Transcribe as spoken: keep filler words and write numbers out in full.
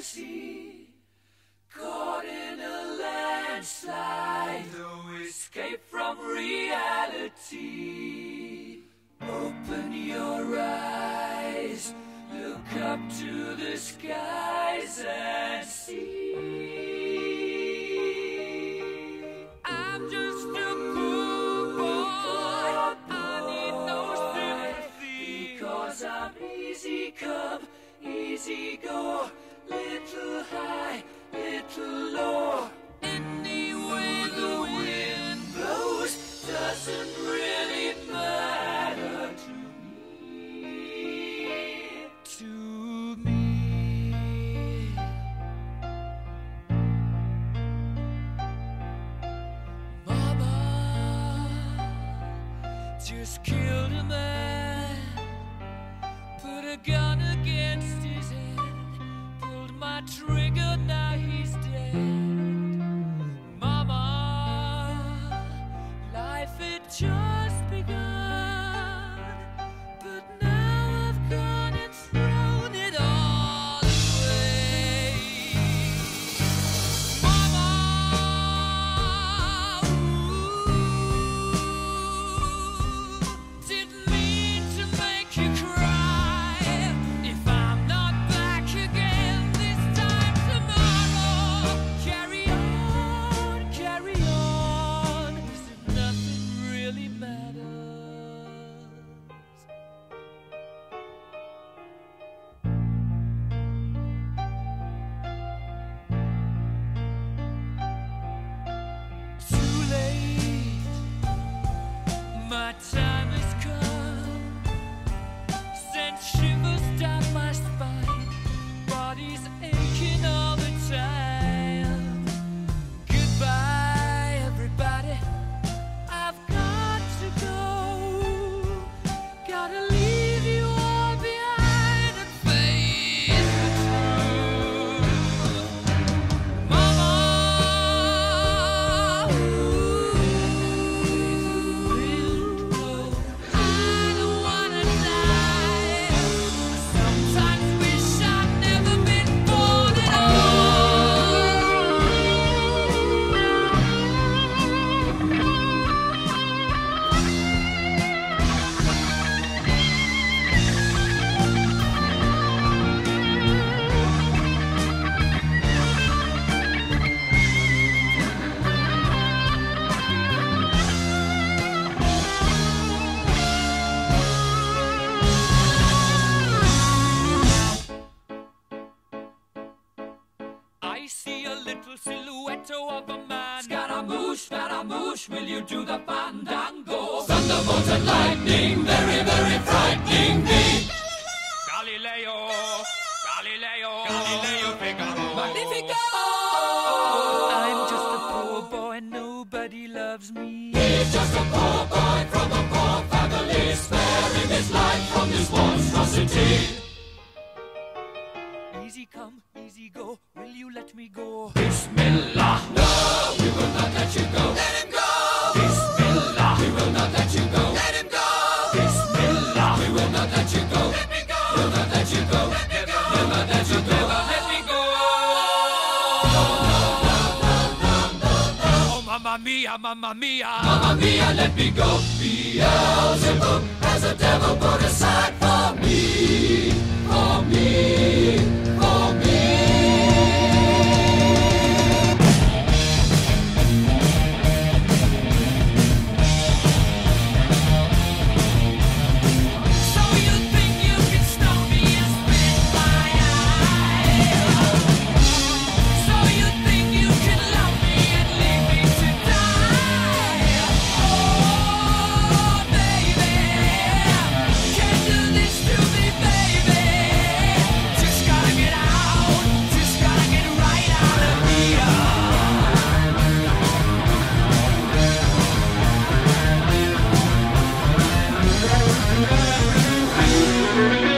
sea, caught in a landslide, no escape from reality. Open your eyes, look up to the skies and see. I'm just a poor boy, I need no sympathy, because I'm easy come, easy go, little high, little low. Any way the wind blows doesn't really matter to me, to me. Mama just killed a man, put a gun against his head, pulled my trigger, now he's dead. Mama, life had just begun, but now I've gone and thrown it all away. Mama, ooh, didn't mean to make you cry. If I'm not back again this time tomorrow, carry on, carry on, as if nothing really matters. Too late, my time has come, sent shivers down my spine, body's aching all the time. Goodbye, everybody, I've got to go, gotta leave you all behind and face the truth. Mama, ooh, I don't wanna die. I sometimes wish I'd never been born at I see a little silhouette of a man. Scaramouche, Scaramouche, will you do the fandango? Thunderbolt and lightning, very, very frightening me. Galileo, Galileo, Galileo Figaro. Magnifico! I'm just a poor boy, nobody loves me. He's just a poor boy from a poor family, sparing his life from this monstrosity. Easy come, easy go, will you let me go? Bismillah, no, we will not let you go. Let him go! Bismillah, we will not let you go. Let him go! Bismillah, we will not let you go. Let me go! We'll not let you go. Let me go! We'll not let you go. Let me go! Oh, mamma mia, mamma mia. Mamma mia, let me go. Beelzebub has a devil put aside for me. For me. For me. So you think you can stop me and spit my eye? So you think you can love me and leave me to die? Oh, baby, can't do this to me, baby. Just gotta get out, just gotta get right out of here. Thank you.